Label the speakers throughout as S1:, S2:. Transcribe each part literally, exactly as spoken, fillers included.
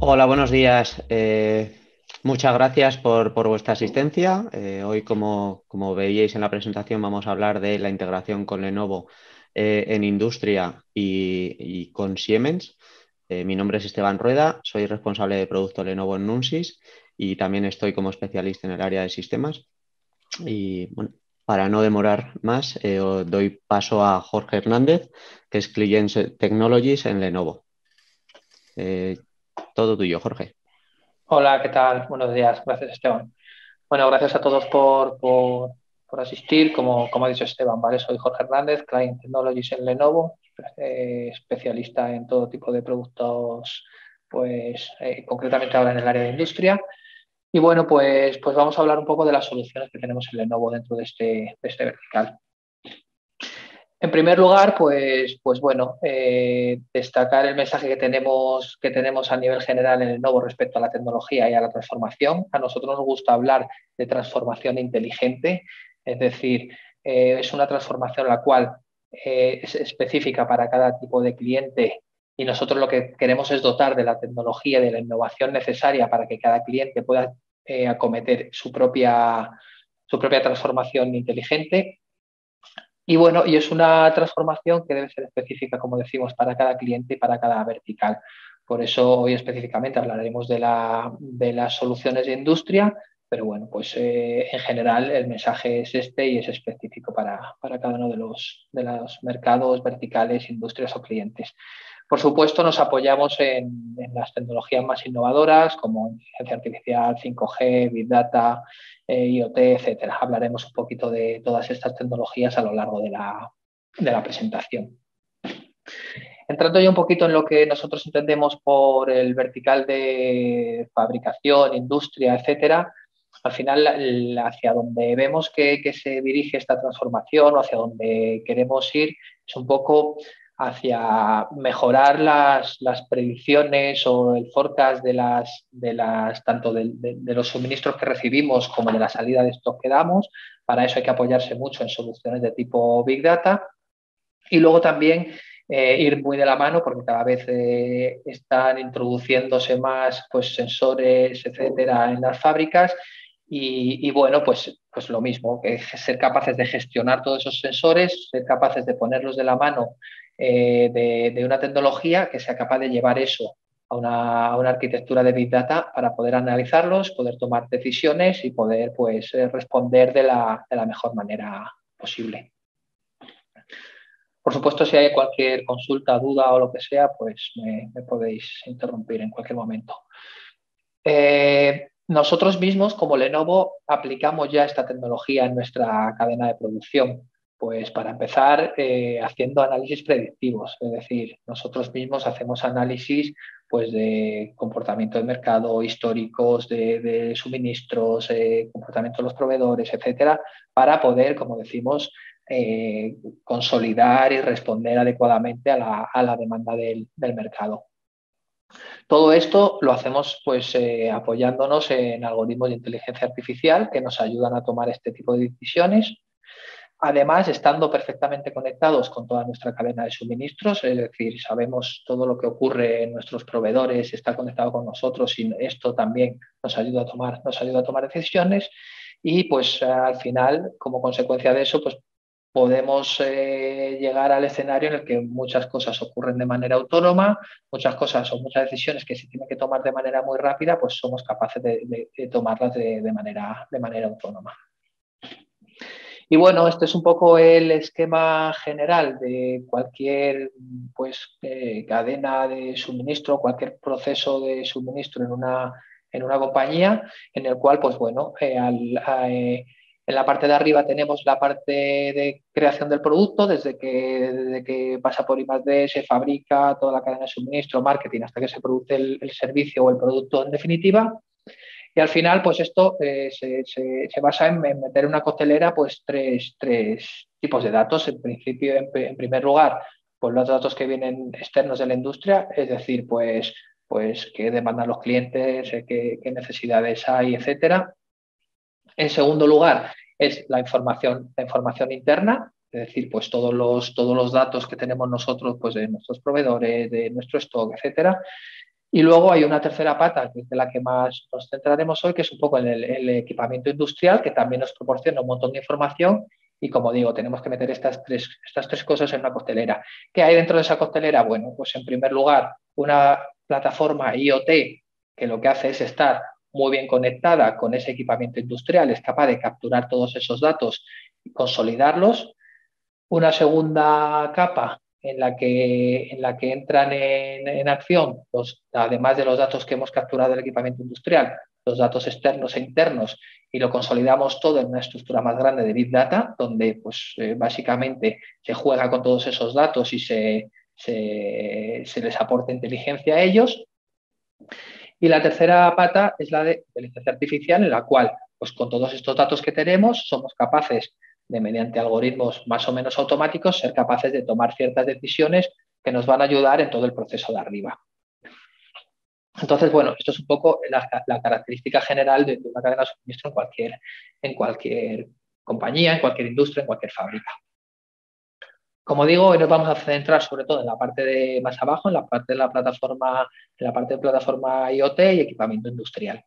S1: Hola, buenos días. Eh, muchas gracias por, por vuestra asistencia. Eh, hoy, como, como veíais en la presentación, vamos a hablar de la integración con Lenovo eh, en industria y, y con Siemens. Eh, mi nombre es Esteban Rueda, soy responsable de producto Lenovo en Nunsis y también estoy como especialista en el área de sistemas. Y bueno, para no demorar más, eh, os doy paso a Jorge Hernández, que es Client Technologies en Lenovo. Eh, todo tuyo, Jorge.
S2: Hola, ¿qué tal? Buenos días. Gracias, Esteban. Bueno, gracias a todos por, por, por asistir. Como, como ha dicho Esteban, ¿vale? Soy Jorge Hernández, Client Technologies en Lenovo, eh, especialista en todo tipo de productos, pues eh, concretamente ahora en el área de industria. Y bueno, pues, pues vamos a hablar un poco de las soluciones que tenemos en Lenovo dentro de este, de este vertical. En primer lugar, pues, pues bueno, eh, destacar el mensaje que tenemos, que tenemos a nivel general en el Lenovo respecto a la tecnología y a la transformación. A nosotros nos gusta hablar de transformación inteligente, es decir, eh, es una transformación la cual eh, es específica para cada tipo de cliente y nosotros lo que queremos es dotar de la tecnología y de la innovación necesaria para que cada cliente pueda eh, acometer su propia, su propia transformación inteligente. Y bueno, y es una transformación que debe ser específica, como decimos, para cada cliente y para cada vertical. Por eso hoy específicamente hablaremos de, la, de las soluciones de industria, pero bueno, pues eh, en general el mensaje es este y es específico para, para cada uno de los, de los mercados, verticales, industrias o clientes. Por supuesto, nos apoyamos en, en las tecnologías más innovadoras como inteligencia artificial, cinco G, Big Data, eh, IoT, etcétera. Hablaremos un poquito de todas estas tecnologías a lo largo de la, de la presentación. Entrando ya un poquito en lo que nosotros entendemos por el vertical de fabricación, industria, etcétera, al final hacia donde vemos que, que, se dirige esta transformación o hacia donde queremos ir es un poco hacia mejorar las, las predicciones o el forecast de las, de las tanto de, de, de los suministros que recibimos como de la salida de stock que damos. Para eso hay que apoyarse mucho en soluciones de tipo Big Data y luego también eh, ir muy de la mano porque cada vez eh, están introduciéndose más pues, sensores, etcétera, en las fábricas y, y, bueno, pues, pues lo mismo, que ser capaces de gestionar todos esos sensores, ser capaces de ponerlos de la mano eh, de, de, una tecnología que sea capaz de llevar eso a una, a una arquitectura de Big Data para poder analizarlos, poder tomar decisiones y poder pues, responder de la, de la mejor manera posible. Por supuesto, si hay cualquier consulta, duda o lo que sea, pues me, me podéis interrumpir en cualquier momento. Eh, nosotros mismos, como Lenovo, aplicamos ya esta tecnología en nuestra cadena de producción. Pues para empezar, eh, haciendo análisis predictivos, es decir, nosotros mismos hacemos análisis pues, de comportamiento de mercado, históricos de, de suministros, eh, comportamiento de los proveedores, etcétera, para poder, como decimos, eh, consolidar y responder adecuadamente a la, a la demanda del, del mercado. Todo esto lo hacemos pues eh, apoyándonos en algoritmos de inteligencia artificial que nos ayudan a tomar este tipo de decisiones. Además, estando perfectamente conectados con toda nuestra cadena de suministros, es decir, sabemos todo lo que ocurre en nuestros proveedores, está conectado con nosotros y esto también nos ayuda a tomar, nos ayuda a tomar decisiones. Y pues al final, como consecuencia de eso, pues podemos eh, llegar al escenario en el que muchas cosas ocurren de manera autónoma, muchas cosas o muchas decisiones que se tienen que tomar de manera muy rápida, pues somos capaces de, de, de tomarlas de, de, manera, de manera autónoma. Y bueno, este es un poco el esquema general de cualquier pues, eh, cadena de suministro, cualquier proceso de suministro en una, en una compañía, en el cual, pues bueno, eh, al, eh, en la parte de arriba tenemos la parte de creación del producto, desde que, desde que pasa por I más D, se fabrica toda la cadena de suministro, marketing, hasta que se produce el, el servicio o el producto en definitiva. Y al final, pues esto eh, se, se, se, basa en, en, meter en una costelera pues tres, tres tipos de datos. En principio, en, en, primer lugar, pues los datos que vienen externos de la industria, es decir, pues, pues qué demandan los clientes, eh, qué, qué necesidades hay, etcétera. En segundo lugar, es la información, la información interna, es decir, pues todos los, todos los datos que tenemos nosotros pues de nuestros proveedores, de nuestro stock, etcétera. Y luego hay una tercera pata, que es de la que más nos centraremos hoy, que es un poco en el, el equipamiento industrial, que también nos proporciona un montón de información. Y como digo, tenemos que meter estas tres, estas tres cosas en una costelera. ¿Qué hay dentro de esa costelera? Bueno, pues en primer lugar, una plataforma IoT que lo que hace es estar muy bien conectada con ese equipamiento industrial, es capaz de capturar todos esos datos y consolidarlos. Una segunda capa en la que, en la que entran en, en acción, los, además de los datos que hemos capturado del equipamiento industrial, los datos externos e internos, y lo consolidamos todo en una estructura más grande de Big Data, donde pues, eh, básicamente se juega con todos esos datos y se, se, se les aporta inteligencia a ellos. Y la tercera pata es la de inteligencia artificial, en la cual, pues con todos estos datos que tenemos, somos capaces de, mediante algoritmos más o menos automáticos, ser capaces de tomar ciertas decisiones que nos van a ayudar en todo el proceso de arriba. Entonces, bueno, esto es un poco la, la característica general de, de una cadena de suministro en cualquier, en cualquier compañía, en cualquier industria, en cualquier fábrica. Como digo, hoy nos vamos a centrar sobre todo en la parte de más abajo, en la parte de la plataforma, en la parte de plataforma IoT y equipamiento industrial.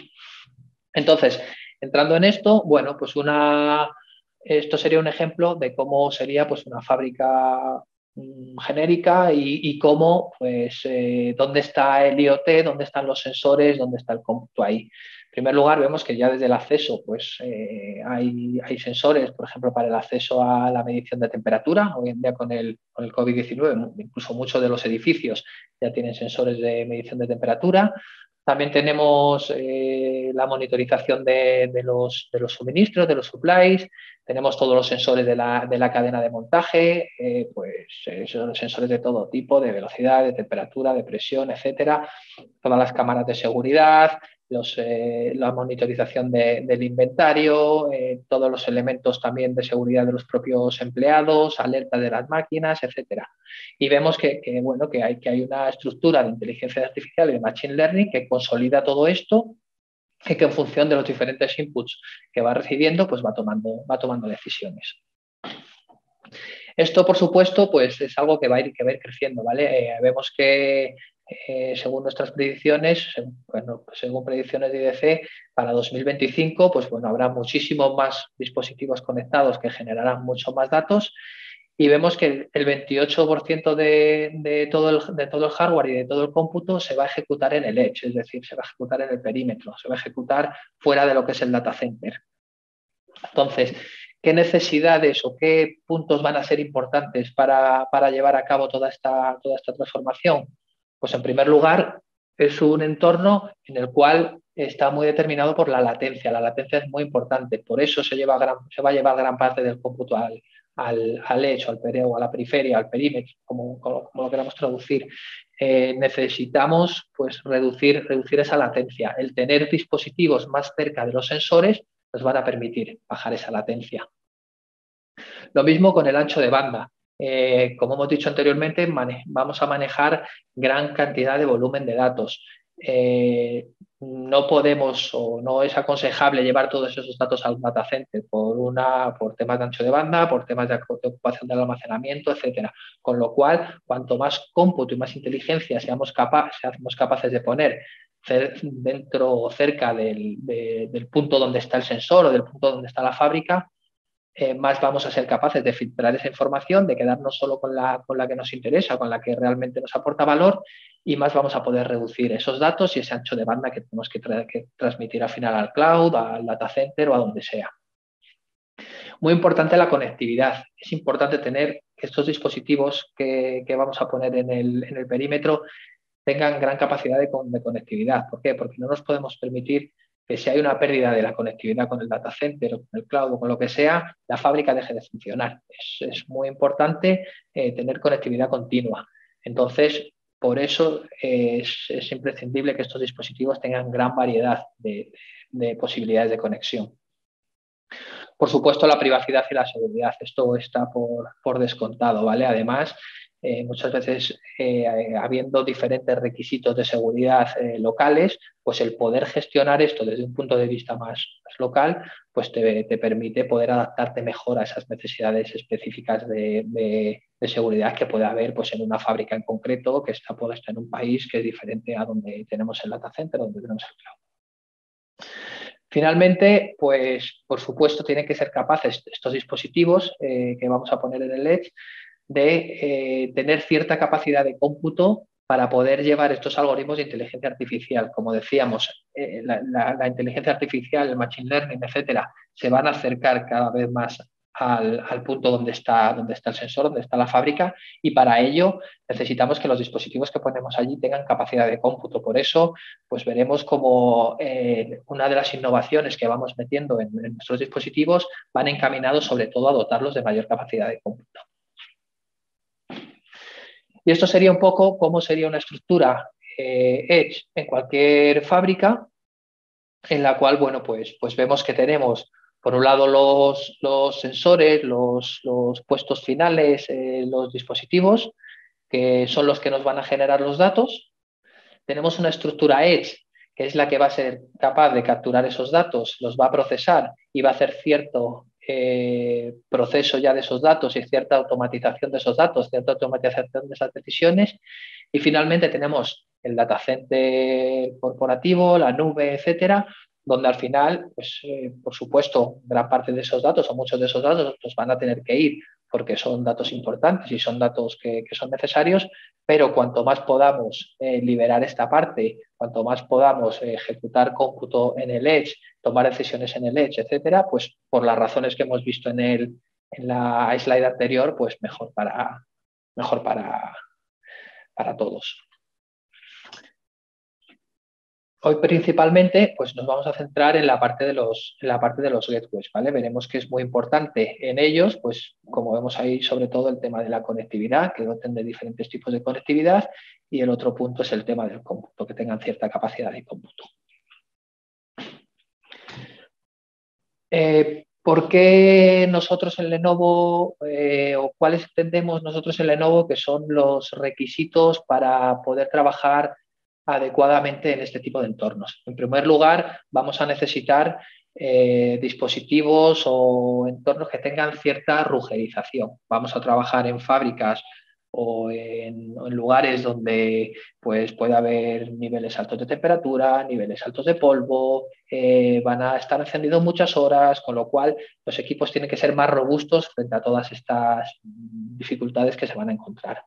S2: Entonces, entrando en esto, bueno, pues una, esto sería un ejemplo de cómo sería pues una fábrica mmm, genérica y, y cómo, pues, eh, dónde está el IoT, dónde están los sensores, dónde está el cómputo ahí. En primer lugar, vemos que ya desde el acceso pues, eh, hay, hay sensores, por ejemplo, para el acceso a la medición de temperatura. Hoy en día con el, con el COVID diecinueve, incluso muchos de los edificios ya tienen sensores de medición de temperatura. También tenemos eh, la monitorización de, de, los, de los suministros, de los supplies. Tenemos todos los sensores de la, de la cadena de montaje, eh, pues eh, son sensores de todo tipo, de velocidad, de temperatura, de presión, etcétera. Todas las cámaras de seguridad, los, eh, la monitorización de, del inventario, eh, todos los elementos también de seguridad de los propios empleados, alerta de las máquinas, etcétera. Y vemos que, que, bueno, que, hay, que hay una estructura de inteligencia artificial y de machine learning que consolida todo esto y que en función de los diferentes inputs que va recibiendo, pues va tomando, va tomando decisiones. Esto, por supuesto, pues es algo que va a ir, que va a ir creciendo, ¿vale? Eh, vemos que, eh, según nuestras predicciones, bueno, según predicciones de I D C, para dos mil veinticinco, pues bueno, habrá muchísimos más dispositivos conectados que generarán mucho más datos. Y vemos que el veintiocho por ciento de, de, todo el, de todo el hardware y de todo el cómputo se va a ejecutar en el edge, es decir, se va a ejecutar en el perímetro, se va a ejecutar fuera de lo que es el data center. Entonces, ¿qué necesidades o qué puntos van a ser importantes para, para llevar a cabo toda esta, toda esta transformación? Pues en primer lugar, es un entorno en el cual está muy determinado por la latencia. La latencia es muy importante, por eso se, lleva gran, se va a llevar gran parte del cómputo al, al, al edge, al pereo, a la periferia, al perímetro, como, como, como lo queramos traducir. Eh, necesitamos pues, reducir, reducir esa latencia. El tener dispositivos más cerca de los sensores nos van a permitir bajar esa latencia. Lo mismo con el ancho de banda. Eh, como hemos dicho anteriormente, vamos a manejar gran cantidad de volumen de datos. Eh, no podemos o no es aconsejable llevar todos esos datos al data center por, una, por temas de ancho de banda, por temas de ocupación del almacenamiento, etcétera. Con lo cual, cuanto más cómputo y más inteligencia seamos, capa seamos capaces de poner dentro o cerca del, de, del punto donde está el sensor o del punto donde está la fábrica, eh, más vamos a ser capaces de filtrar esa información, de quedarnos solo con la, con la que nos interesa, con la que realmente nos aporta valor, y más vamos a poder reducir esos datos y ese ancho de banda que tenemos que, tra que transmitir al final al cloud, al data center o a donde sea. Muy importante la conectividad. Es importante tener que estos dispositivos que, que vamos a poner en el, en el perímetro tengan gran capacidad de, de conectividad. ¿Por qué? Porque no nos podemos permitir que si hay una pérdida de la conectividad con el data center o con el cloud o con lo que sea, la fábrica deje de funcionar. Es, es muy importante eh, tener conectividad continua. Entonces, por eso eh, es, es imprescindible que estos dispositivos tengan gran variedad de, de posibilidades de conexión. Por supuesto, la privacidad y la seguridad, esto está por, por descontado, ¿vale? Además, eh, muchas veces eh, habiendo diferentes requisitos de seguridad eh, locales, pues el poder gestionar esto desde un punto de vista más, más local, pues te, te, permite poder adaptarte mejor a esas necesidades específicas de, de, de seguridad que puede haber pues, en una fábrica en concreto que está puesta en un país que es diferente a donde tenemos el data center, donde tenemos el cloud. Finalmente, pues por supuesto tienen que ser capaces estos dispositivos eh, que vamos a poner en el Edge de eh, tener cierta capacidad de cómputo para poder llevar estos algoritmos de inteligencia artificial. Como decíamos, eh, la, la, la inteligencia artificial, el machine learning, etcétera, se van a acercar cada vez más al, al punto donde está, donde está el sensor, donde está la fábrica, y para ello necesitamos que los dispositivos que ponemos allí tengan capacidad de cómputo. Por eso, pues veremos como eh, una de las innovaciones que vamos metiendo en, en nuestros dispositivos van encaminados sobre todo a dotarlos de mayor capacidad de cómputo. Y esto sería un poco cómo sería una estructura eh, Edge en cualquier fábrica, en la cual, bueno, pues, pues vemos que tenemos, por un lado, los, los sensores, los, los puestos finales, eh, los dispositivos, que son los que nos van a generar los datos. Tenemos una estructura Edge, que es la que va a ser capaz de capturar esos datos, los va a procesar y va a hacer cierto eh, proceso ya de esos datos y cierta automatización de esos datos, cierta automatización de esas decisiones. Y finalmente tenemos el data center corporativo, la nube, etcétera, donde al final, pues, eh, por supuesto, gran parte de esos datos o muchos de esos datos pues, van a tener que ir porque son datos importantes y son datos que, que son necesarios, pero cuanto más podamos eh, liberar esta parte, cuanto más podamos eh, ejecutar cómputo en el Edge, tomar decisiones en el Edge, etcétera, pues por las razones que hemos visto en, el, en la slide anterior, pues mejor para, mejor para, para todos. Hoy principalmente pues nos vamos a centrar en la parte de los, en la parte de los gateways, ¿vale? Veremos que es muy importante en ellos, pues como vemos ahí, sobre todo el tema de la conectividad, que doten de diferentes tipos de conectividad, y el otro punto es el tema del cómputo, que tengan cierta capacidad de cómputo. Eh, ¿Por qué nosotros en Lenovo eh, o cuáles entendemos nosotros en Lenovo que son los requisitos para poder trabajar adecuadamente en este tipo de entornos? En primer lugar, vamos a necesitar eh, dispositivos o entornos que tengan cierta rugerización. Vamos a trabajar en fábricas o en, o en lugares donde pues, puede haber niveles altos de temperatura, niveles altos de polvo, eh, van a estar encendidos muchas horas, con lo cual los equipos tienen que ser más robustos frente a todas estas dificultades que se van a encontrar.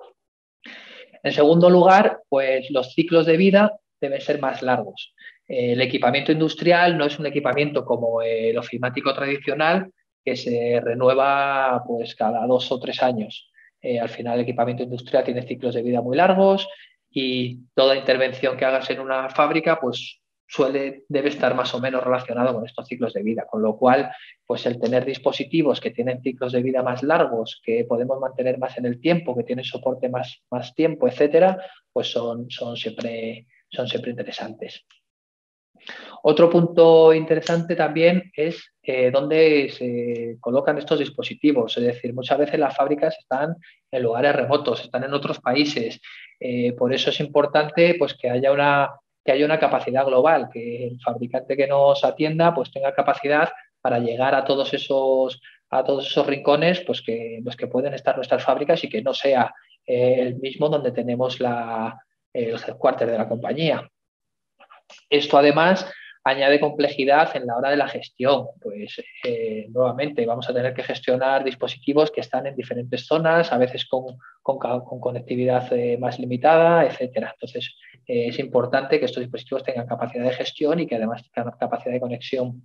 S2: En segundo lugar, pues los ciclos de vida deben ser más largos. El equipamiento industrial no es un equipamiento como el ofimático tradicional que se renueva pues, cada dos o tres años. Eh, al final el equipamiento industrial tiene ciclos de vida muy largos y toda intervención que hagas en una fábrica pues suele, debe estar más o menos relacionado con estos ciclos de vida, con lo cual pues el tener dispositivos que tienen ciclos de vida más largos, que podemos mantener más en el tiempo, que tienen soporte más, más tiempo, etcétera, pues son, son, siempre, son siempre interesantes. Otro punto interesante también es eh, dónde se colocan estos dispositivos. Es decir, muchas veces las fábricas están en lugares remotos, están en otros países. Eh, por eso es importante pues, que haya una, que haya una capacidad global, que el fabricante que nos atienda pues, tenga capacidad para llegar a todos esos, a todos esos rincones pues, que, pues, que pueden estar nuestras fábricas y que no sea eh, el mismo donde tenemos la, el headquarter de la compañía. Esto además añade complejidad en la hora de la gestión, pues eh, nuevamente vamos a tener que gestionar dispositivos que están en diferentes zonas, a veces con, con, con conectividad eh, más limitada, etcétera. Entonces eh, es importante que estos dispositivos tengan capacidad de gestión y que además tengan capacidad de conexión.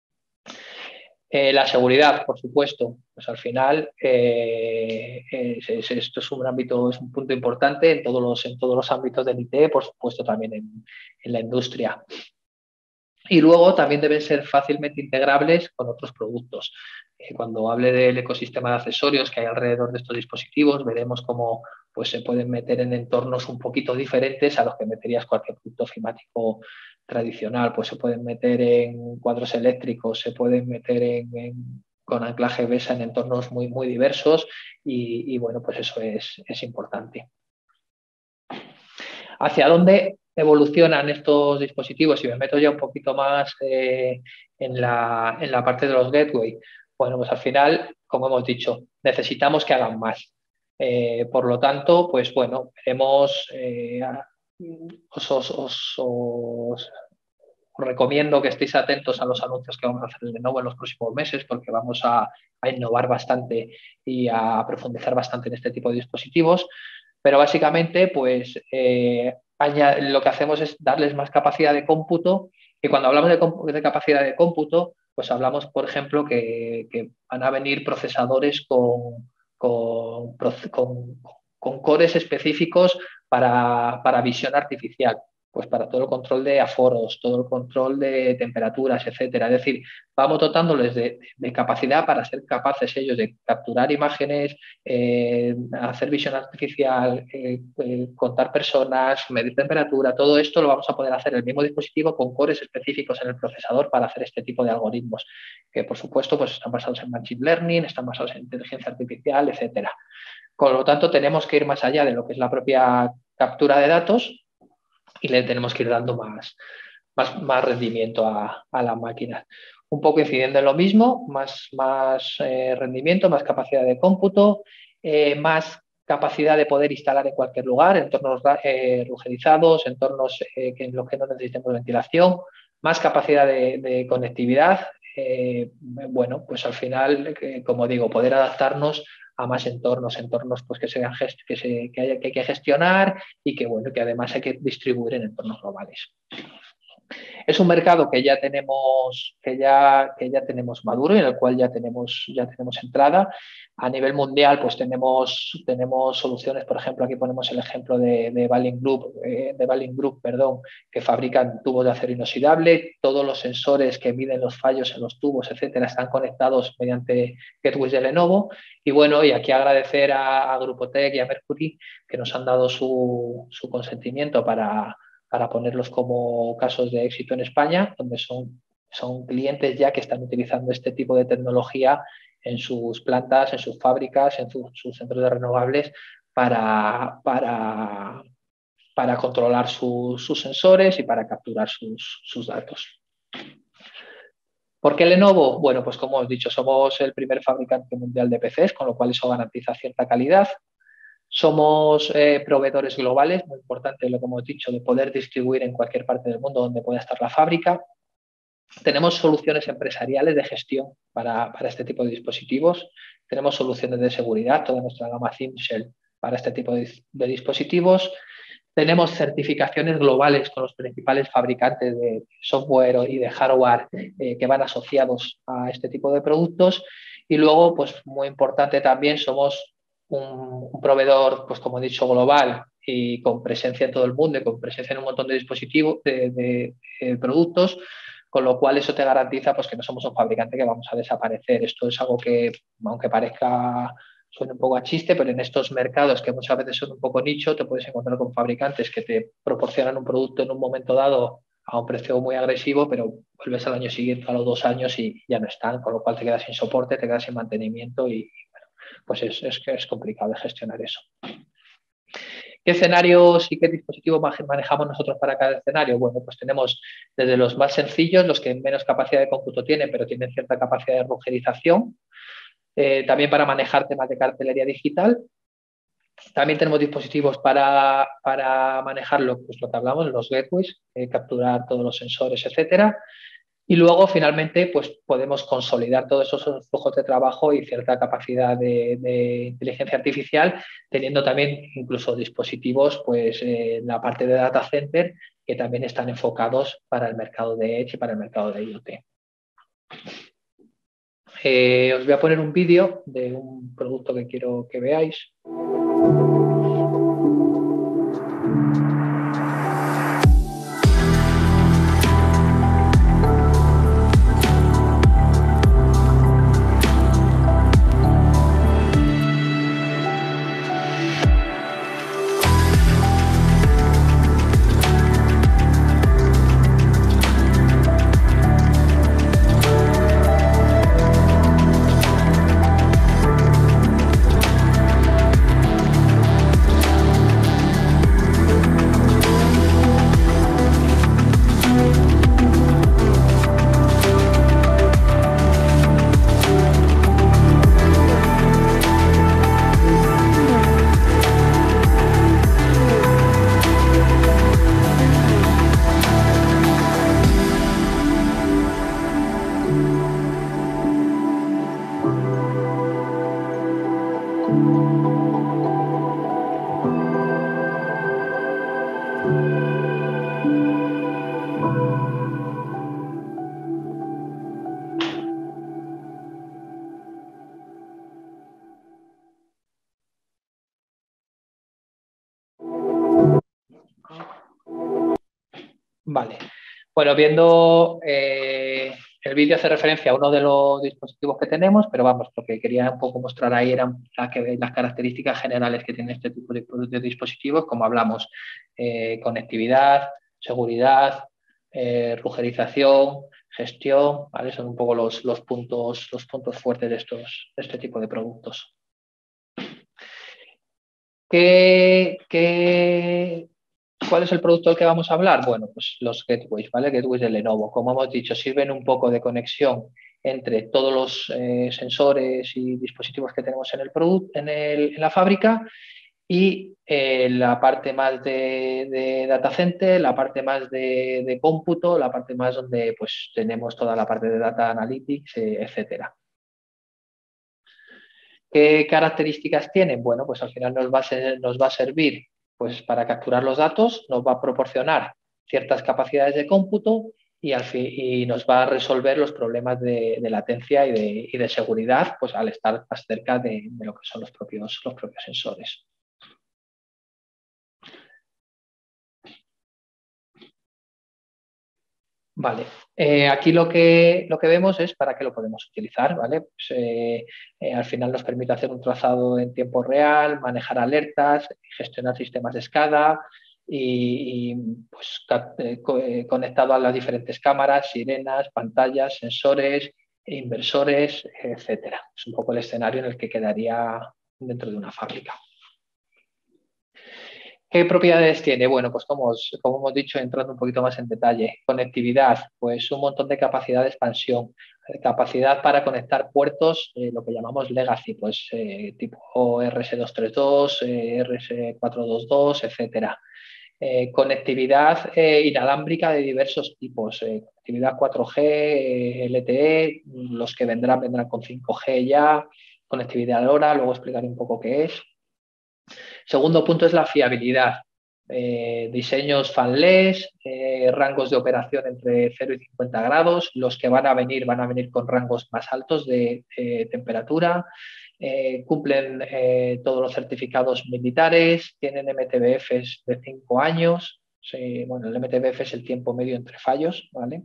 S2: Eh, la seguridad, por supuesto, pues al final eh, es, es, esto es un ámbito, es un punto importante en todos los, en todos los ámbitos del I T, por supuesto también en, en la industria. Y luego también deben ser fácilmente integrables con otros productos. Eh, cuando hable del ecosistema de accesorios que hay alrededor de estos dispositivos, veremos cómo pues, se pueden meter en entornos un poquito diferentes a los que meterías cualquier producto ofimático tradicional. Pues se pueden meter en cuadros eléctricos, se pueden meter en, en con anclaje BESA en entornos muy, muy diversos y, y bueno, pues eso es, es importante. ¿Hacia dónde evolucionan estos dispositivos? Si me meto ya un poquito más eh, en, la, en la parte de los gateway, bueno, pues al final, como hemos dicho, necesitamos que hagan más. Eh, por lo tanto, pues bueno, veremos, eh, os, os, os, os recomiendo que estéis atentos a los anuncios que vamos a hacer de Lenovo en los próximos meses, porque vamos a, a innovar bastante y a profundizar bastante en este tipo de dispositivos. Pero básicamente, pues eh, lo que hacemos es darles más capacidad de cómputo. Y cuando hablamos de, de capacidad de cómputo, pues hablamos, por ejemplo, que, que van a venir procesadores con, con, con, con cores específicos para, para visión artificial, pues para todo el control de aforos, todo el control de temperaturas, etcétera. Es decir, vamos dotándoles de, de capacidad para ser capaces ellos de capturar imágenes, eh, hacer visión artificial, eh, eh, contar personas, medir temperatura. Todo esto lo vamos a poder hacer en el mismo dispositivo con cores específicos en el procesador para hacer este tipo de algoritmos, que por supuesto pues, están basados en machine learning, están basados en inteligencia artificial, etcétera. Por lo tanto, tenemos que ir más allá de lo que es la propia captura de datos y le tenemos que ir dando más, más, más rendimiento a, a las máquinas. Un poco incidiendo en lo mismo, más, más eh, rendimiento, más capacidad de cómputo, eh, más capacidad de poder instalar en cualquier lugar, entornos eh, rugerizados, entornos eh, que en los que no necesitemos ventilación, más capacidad de, de conectividad. Eh, bueno, pues al final, eh, como digo, poder adaptarnos a más entornos, entornos pues, que, sean gest que, se, que, haya, que hay que gestionar y que, bueno, que además hay que distribuir en entornos globales. Es un mercado que ya tenemos, que ya, que ya tenemos maduro y en el cual ya tenemos, ya tenemos entrada. A nivel mundial, pues tenemos, tenemos soluciones, por ejemplo, aquí ponemos el ejemplo de, de Balin Group, eh, de Balin Group, perdón, que fabrican tubos de acero inoxidable. Todos los sensores que miden los fallos en los tubos, etcétera, están conectados mediante gateways de Lenovo. Y bueno, y aquí agradecer a, a Grupotec y a Mercury que nos han dado su, su consentimiento para para ponerlos como casos de éxito en España, donde son, son clientes ya que están utilizando este tipo de tecnología en sus plantas, en sus fábricas, en sus, sus centros de renovables para, para, para controlar su, sus sensores y para capturar sus, sus datos. ¿Por qué Lenovo? Bueno, pues como os he dicho, somos el primer fabricante mundial de P Cs, con lo cual eso garantiza cierta calidad. Somos eh, proveedores globales, muy importante lo que hemos dicho, de poder distribuir en cualquier parte del mundo donde pueda estar la fábrica. Tenemos soluciones empresariales de gestión para, para este tipo de dispositivos. Tenemos soluciones de seguridad, toda nuestra gama ThinShell para este tipo de, de dispositivos. Tenemos certificaciones globales con los principales fabricantes de software y de hardware eh, que van asociados a este tipo de productos. Y luego, pues muy importante también, somos un, un proveedor, pues como he dicho, global y con presencia en todo el mundo y con presencia en un montón de dispositivos, de, de, de productos, con lo cual eso te garantiza pues, que no somos un fabricante que vamos a desaparecer. Esto es algo que, aunque parezca, suena un poco a chiste, pero en estos mercados que muchas veces son un poco nicho, te puedes encontrar con fabricantes que te proporcionan un producto en un momento dado a un precio muy agresivo, pero vuelves al año siguiente, a los dos años y ya no están, con lo cual te quedas sin soporte, te quedas sin mantenimiento y bueno, pues es, es, es complicado de gestionar eso. ¿Qué escenarios y qué dispositivos manejamos nosotros para cada escenario? Bueno, pues tenemos desde los más sencillos, los que menos capacidad de cómputo tienen, pero tienen cierta capacidad de rugerización. Eh, también para manejar temas de cartelería digital. También tenemos dispositivos para, para manejarlo, pues lo que hablamos, los gateways, eh, capturar todos los sensores, etcétera. Y luego, finalmente, pues podemos consolidar todos esos flujos de trabajo y cierta capacidad de, de inteligencia artificial, teniendo también incluso dispositivos, pues en la parte de data center, que también están enfocados para el mercado de Edge y para el mercado de IoT. Eh, os voy a poner un vídeo de un producto que quiero que veáis. Vale. Bueno, viendo eh, el vídeo hace referencia a uno de los dispositivos que tenemos, pero vamos, lo que quería un poco mostrar ahí eran la que, las características generales que tiene este tipo de, de dispositivos, como hablamos, eh, conectividad, seguridad, eh, rugerización, gestión, ¿vale? Son un poco los, los, puntos, los puntos fuertes de, estos, de este tipo de productos. ¿Qué, qué, ¿Cuál es el producto del que vamos a hablar? Bueno, pues los gateways, ¿vale? Gateways de Lenovo. Como hemos dicho, sirven un poco de conexión entre todos los eh, sensores y dispositivos que tenemos en, el producto, en, el, en la fábrica y eh, la parte más de, de data center, la parte más de, de cómputo, la parte más donde pues, tenemos toda la parte de data analytics, eh, etcétera. ¿Qué características tienen? Bueno, pues al final nos va a, ser, nos va a servir pues, para capturar los datos, nos va a proporcionar ciertas capacidades de cómputo y, al fin, y nos va a resolver los problemas de, de latencia y de, y de, seguridad pues, al estar más cerca de, de lo que son los propios, los propios sensores. Vale, eh, aquí lo que, lo que vemos es para qué lo podemos utilizar, ¿vale? Pues, eh, eh, al final nos permite hacer un trazado en tiempo real, manejar alertas, gestionar sistemas de SCADA y, y pues, eh, co eh, conectado a las diferentes cámaras, sirenas, pantallas, sensores, inversores, etcétera. Es un poco el escenario en el que quedaría dentro de una fábrica. ¿Qué propiedades tiene? Bueno, pues como, os, como hemos dicho, entrando un poquito más en detalle, conectividad, pues un montón de capacidad de expansión, capacidad para conectar puertos, eh, lo que llamamos legacy, pues eh, tipo R S doscientos treinta y dos, eh, R S cuatrocientos veintidós, etcétera. Eh, conectividad eh, inalámbrica de diversos tipos, eh, conectividad cuatro G, eh, L T E, los que vendrán vendrán con cinco G ya, conectividad LoRa, luego explicaré un poco qué es. Segundo punto es la fiabilidad. Eh, diseños fanless, eh, rangos de operación entre cero y cincuenta grados. Los que van a venir van a venir con rangos más altos de, de temperatura. Eh, cumplen eh, todos los certificados militares, tienen M T B Fs de cinco años. Sí, bueno, el M T B F es el tiempo medio entre fallos, ¿vale?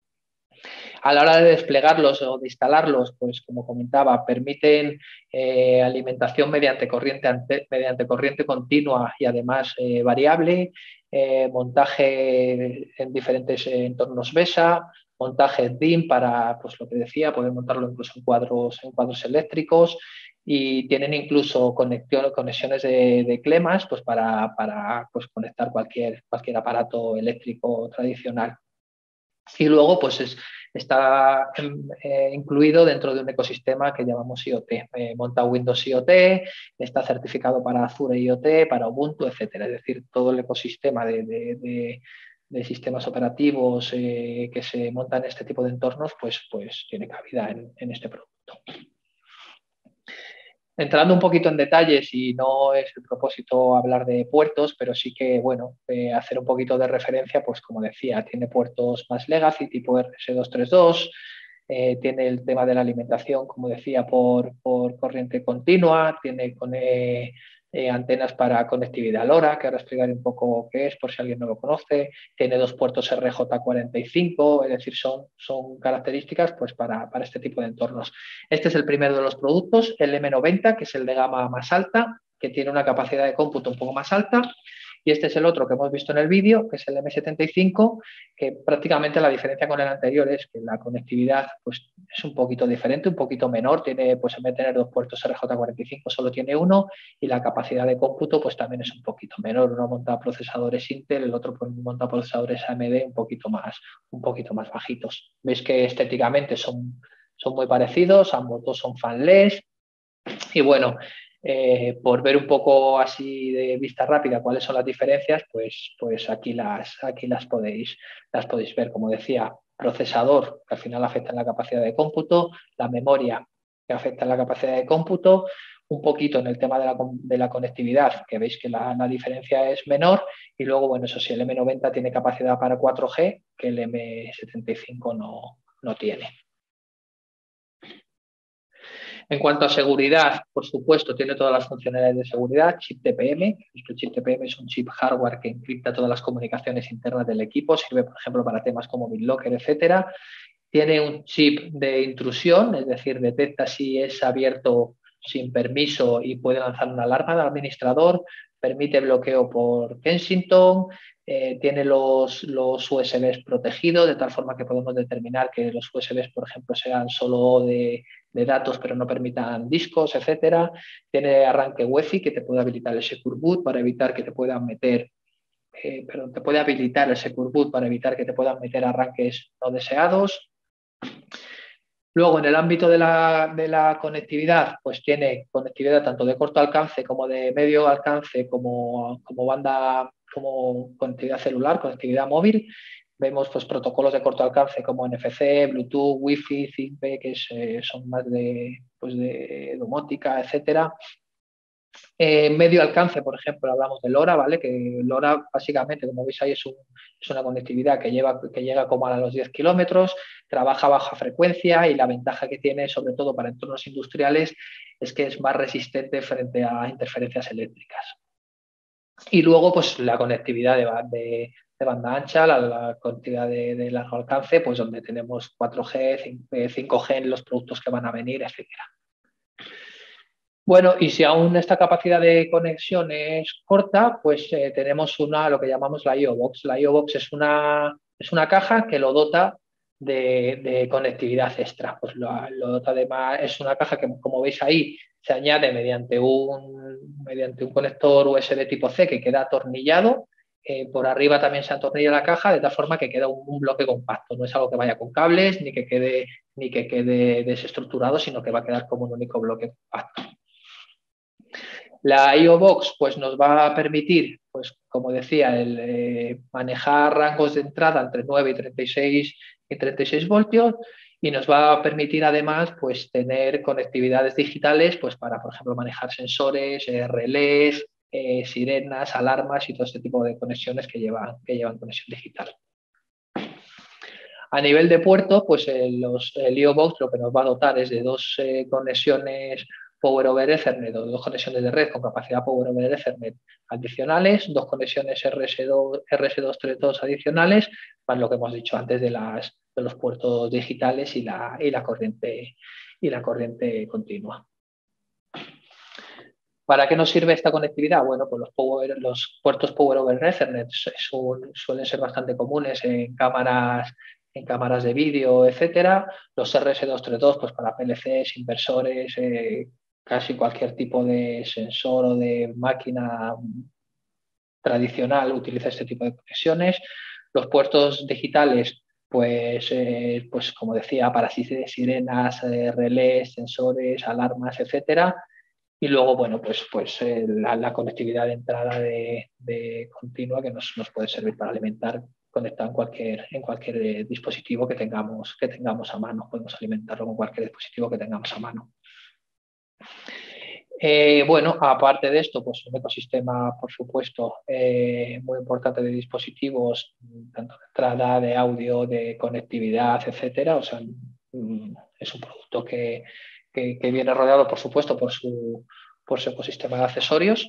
S2: A la hora de desplegarlos o de instalarlos, pues como comentaba, permiten eh, alimentación mediante corriente, ante, mediante corriente continua y además eh, variable, eh, montaje en diferentes entornos BESA, montaje D I M para, pues lo que decía, poder montarlo incluso en cuadros, en cuadros eléctricos y tienen incluso conexión, conexiones de, de clemas pues para, para pues conectar cualquier, cualquier aparato eléctrico tradicional. Y luego, pues es, está eh, incluido dentro de un ecosistema que llamamos I O T. Eh, monta Windows I O T, está certificado para Azure I O T, para Ubuntu, etcétera. Es decir, todo el ecosistema de, de, de, de sistemas operativos eh, que se montan en este tipo de entornos, pues, pues tiene cabida en, en este producto. Entrando un poquito en detalles, y no es el propósito hablar de puertos, pero sí que, bueno, eh, hacer un poquito de referencia, pues como decía, tiene puertos más legacy, tipo R S doscientos treinta y dos, eh, tiene el tema de la alimentación, como decía, por, por corriente continua, tiene con, eh, eh, antenas para conectividad LoRa, que ahora explicaré un poco qué es, por si alguien no lo conoce, tiene dos puertos R J cuarenta y cinco, es decir, son, son características pues, para, para este tipo de entornos. Este es el primero de los productos, el M noventa, que es el de gama más alta, que tiene una capacidad de cómputo un poco más alta. Y este es el otro que hemos visto en el vídeo, que es el M setenta y cinco, que prácticamente la diferencia con el anterior es que la conectividad pues, es un poquito diferente, un poquito menor. Tiene, pues en vez de tener dos puertos R J cuarenta y cinco, solo tiene uno. Y la capacidad de cómputo pues también es un poquito menor. Uno monta procesadores Intel, el otro pues, monta procesadores A M D un poquito más, un poquito más bajitos. Veis que estéticamente son son muy parecidos, ambos dos son fanless y bueno, eh, por ver un poco así de vista rápida cuáles son las diferencias, pues, pues aquí, las, aquí las, podéis, las podéis ver. Como decía, procesador que al final afecta en la capacidad de cómputo, la memoria que afecta en la capacidad de cómputo, un poquito en el tema de la, de la conectividad, que veis que la, la diferencia es menor, y luego, bueno, eso sí, el M noventa tiene capacidad para cuatro G, que el M setenta y cinco no, no tiene. En cuanto a seguridad, por supuesto, tiene todas las funcionalidades de seguridad, chip T P M. El chip T P M es un chip hardware que encripta todas las comunicaciones internas del equipo, sirve, por ejemplo, para temas como BitLocker, etcétera. Tiene un chip de intrusión, es decir, detecta si es abierto sin permiso y puede lanzar una alarma al administrador, permite bloqueo por Kensington, eh, tiene los, los U S Bs protegidos, de tal forma que podemos determinar que los U S Bs, por ejemplo, sean solo de, de datos, pero no permitan discos, etcétera. Tiene arranque Wi-Fi que te puede habilitar el Secure Boot para evitar que te puedan meter, eh, perdón, te puede habilitar el Secure Boot para evitar que te puedan meter arranques no deseados. Luego, en el ámbito de la, de la conectividad, pues tiene conectividad tanto de corto alcance como de medio alcance, como, como banda, como conectividad celular, conectividad móvil. Vemos pues protocolos de corto alcance como N F C, Bluetooth, Wi-Fi, Zigbee, que es, eh, son más de, pues de domótica, etcétera. Eh, medio alcance, por ejemplo, hablamos de LoRa, ¿vale? Que LoRa, básicamente, como veis ahí, es, un, es una conectividad que, lleva, que llega como a los diez kilómetros, trabaja a baja frecuencia y la ventaja que tiene, sobre todo para entornos industriales, es que es más resistente frente a interferencias eléctricas. Y luego, pues la conectividad de, de, de banda ancha, la, la conectividad de, de largo alcance, pues donde tenemos cuatro G, cinco G en los productos que van a venir, etcétera. Bueno, y si aún esta capacidad de conexión es corta, pues eh, tenemos una, lo que llamamos la I O Box. La I O Box es una, es una caja que lo dota de, de conectividad extra. Pues lo, lo dota de más, es una caja que, como veis ahí, se añade mediante un, mediante un conector U S B tipo C que queda atornillado. Eh, por arriba también se atornilla la caja de tal forma que queda un, un bloque compacto. No es algo que vaya con cables ni que quede, ni que quede desestructurado, sino que va a quedar como un único bloque compacto. La I O Box pues, nos va a permitir, pues, como decía, el, eh, manejar rangos de entrada entre nueve y treinta y seis, y treinta y seis voltios y nos va a permitir además pues, tener conectividades digitales pues, para, por ejemplo, manejar sensores, eh, relés, eh, sirenas, alarmas y todo este tipo de conexiones que llevan, que llevan conexión digital. A nivel de puerto, pues eh, los, el I O Box lo que nos va a dotar es de dos eh, conexiones Power over Ethernet, o dos conexiones de red con capacidad Power over Ethernet adicionales, dos conexiones R S dos, R S doscientos treinta y dos adicionales, más lo que hemos dicho antes de, las, de los puertos digitales y la, y la, corriente, y la corriente continua. ¿Para qué nos sirve esta conectividad? Bueno, pues los, power, los puertos Power over Ethernet son, suelen ser bastante comunes en cámaras, en cámaras de vídeo, etcétera. Los R S doscientos treinta y dos, pues para P L Cs, inversores, eh, casi cualquier tipo de sensor o de máquina tradicional utiliza este tipo de conexiones. Los puertos digitales, pues, eh, pues como decía, para sirenas, eh, relés, sensores, alarmas, etcétera. Y luego, bueno, pues, pues eh, la, la, conectividad de entrada de, de continua que nos, nos, puede servir para alimentar conectado en cualquier, en cualquier eh, dispositivo que tengamos, que tengamos a mano. Podemos alimentarlo con cualquier dispositivo que tengamos a mano. Eh, bueno, aparte de esto, pues un ecosistema, por supuesto, eh, muy importante de dispositivos, tanto de entrada, de audio, de conectividad, etcétera. O sea, es un producto que, que, que viene rodeado, por supuesto, por su, por su ecosistema de accesorios.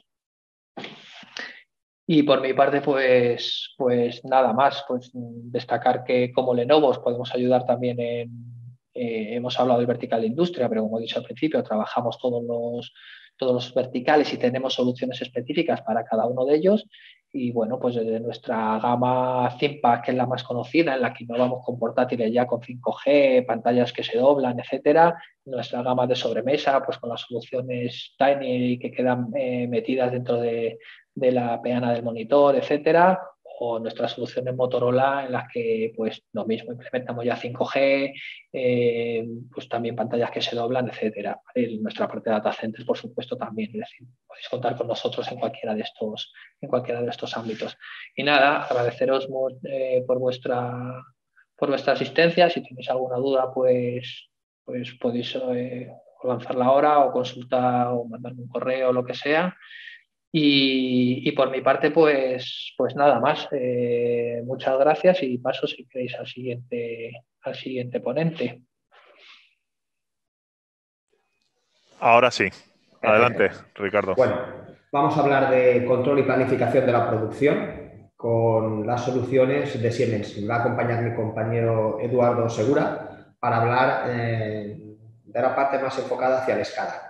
S2: Y por mi parte, pues, pues nada más, pues destacar que como Lenovo os podemos ayudar también en, eh, hemos hablado del vertical de industria, pero como he dicho al principio, trabajamos todos los, todos los verticales y tenemos soluciones específicas para cada uno de ellos. Y bueno, pues desde nuestra gama ThinkPad, que es la más conocida, en la que innovamos con portátiles ya con cinco G, pantallas que se doblan, etcétera. Nuestra gama de sobremesa, pues con las soluciones Tiny que quedan eh, metidas dentro de, de la peana del monitor, etcétera. O nuestras soluciones Motorola en las que pues lo mismo implementamos ya cinco G, eh, pues también pantallas que se doblan, etcétera. ¿Vale? Nuestra parte de data centers, por supuesto, también. Es decir, podéis contar con nosotros en cualquiera de estos, en cualquiera de estos ámbitos. Y nada, agradeceros eh, por vuestra por vuestra asistencia. Si tenéis alguna duda, pues, pues podéis eh, lanzarla ahora o consultar o mandarme un correo o lo que sea. Y, y por mi parte, pues, pues nada más. Eh, muchas gracias y paso, si queréis, al siguiente, al siguiente ponente.
S3: Ahora sí. Adelante,
S4: Perfecto.
S3: Ricardo.
S4: Bueno, vamos a hablar de control y planificación de la producción con las soluciones de Siemens. Me va a acompañar mi compañero Eduardo Segura para hablar eh, de la parte más enfocada hacia la escala.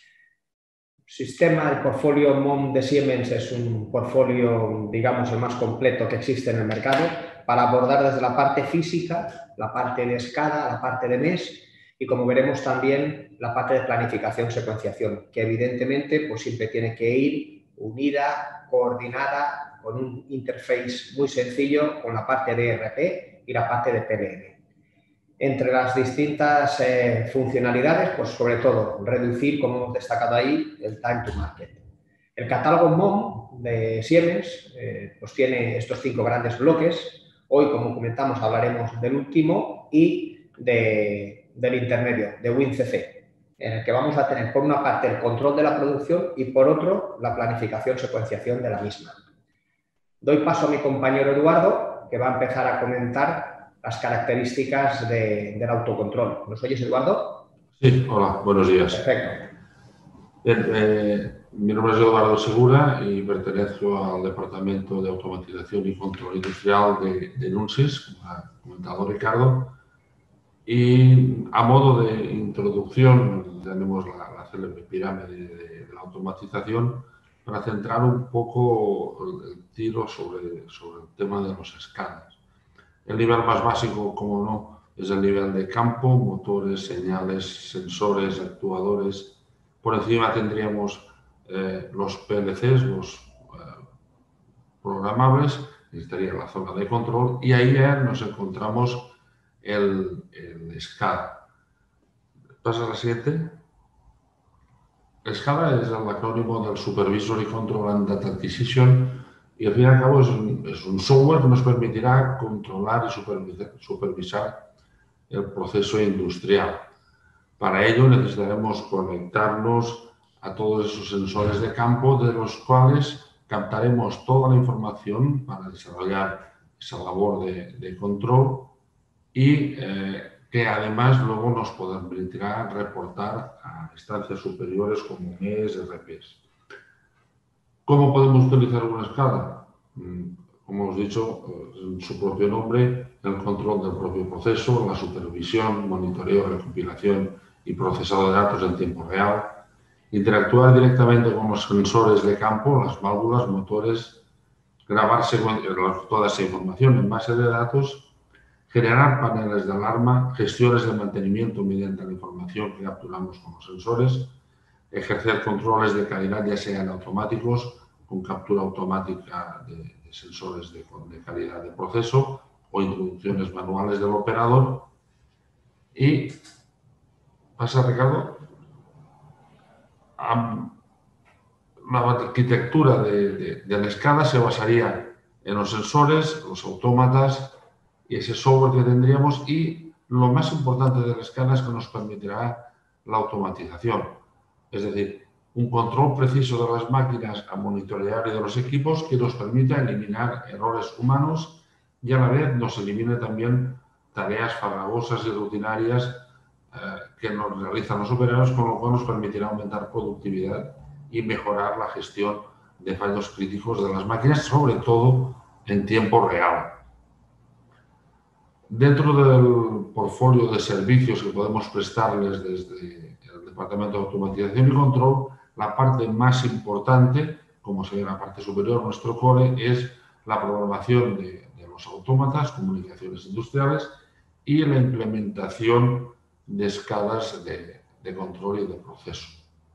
S4: Sistema, el portfolio M O M de Siemens es un portfolio, digamos, el más completo que existe en el mercado para abordar desde la parte física, la parte de escala, la parte de M E S y, como veremos, también la parte de planificación, secuenciación, que evidentemente pues, siempre tiene que ir unida, coordinada, con un interface muy sencillo con la parte de E R P y la parte de P L M. Entre las distintas eh, funcionalidades, pues sobre todo reducir, como hemos destacado ahí, el time to market. El catálogo M O M de Siemens eh, pues tiene estos cinco grandes bloques. Hoy, como comentamos, hablaremos del último y de, del intermedio, de WinCC, en el que vamos a tener por una parte el control de la producción y por otro la planificación, secuenciación de la misma. Doy paso a mi compañero Eduardo, que va a empezar a comentar las características de, del autocontrol. ¿Nos oyes, Eduardo?
S5: Sí, hola, buenos días.
S4: Perfecto.
S5: Bien, eh, mi nombre es Eduardo Segura y pertenezco al Departamento de Automatización y Control Industrial de, de Nunsis, como ha comentado Ricardo. Y a modo de introducción tenemos la, la célebre pirámide de, de la automatización para centrar un poco el tiro sobre, sobre el tema de los escáneres. El nivel más básico, como no, es el nivel de campo, motores, señales, sensores, actuadores. Por encima tendríamos eh, los P L Cs, los eh, programables, estaría la zona de control y ahí ya nos encontramos el, el SCADA. ¿Pasa a la siguiente? El SCADA es el acrónimo del Supervisory Control and Data Acquisition y al fin y al cabo es un, es un software que nos permitirá controlar y supervisar, supervisar el proceso industrial. Para ello necesitaremos conectarnos a todos esos sensores de campo de los cuales captaremos toda la información para desarrollar esa labor de, de control y eh, que además luego nos permitirá reportar a instancias superiores como M E S, R Ps. ¿Cómo podemos utilizar una escala? Como hemos dicho, en su propio nombre, el control del propio proceso, la supervisión, monitoreo, recopilación y procesado de datos en tiempo real, interactuar directamente con los sensores de campo, las válvulas, motores, grabar toda esa información en base de datos, generar paneles de alarma, gestiones de mantenimiento mediante la información que capturamos con los sensores, ejercer controles de calidad, ya sean automáticos, con captura automática de, de sensores de, de calidad de proceso o introducciones manuales del operador. Y, ¿pasa, Ricardo? Um, la arquitectura de, de, de la escala se basaría en los sensores, los autómatas y ese software que tendríamos, y lo más importante de la escala es que nos permitirá la automatización. Es decir, un control preciso de las máquinas a monitorear y de los equipos que nos permita eliminar errores humanos y a la vez nos elimine también tareas farragosas y rutinarias eh, que nos realizan los operarios, con lo cual nos permitirá aumentar productividad y mejorar la gestión de fallos críticos de las máquinas, sobre todo en tiempo real. Dentro del portfolio de servicios que podemos prestarles desde el Departamento de Automatización y Control, la parte más importante, como se ve en la parte superior, nuestro core, es la programación de, de los autómatas, comunicaciones industriales y la implementación de escalas de, de control y de proceso.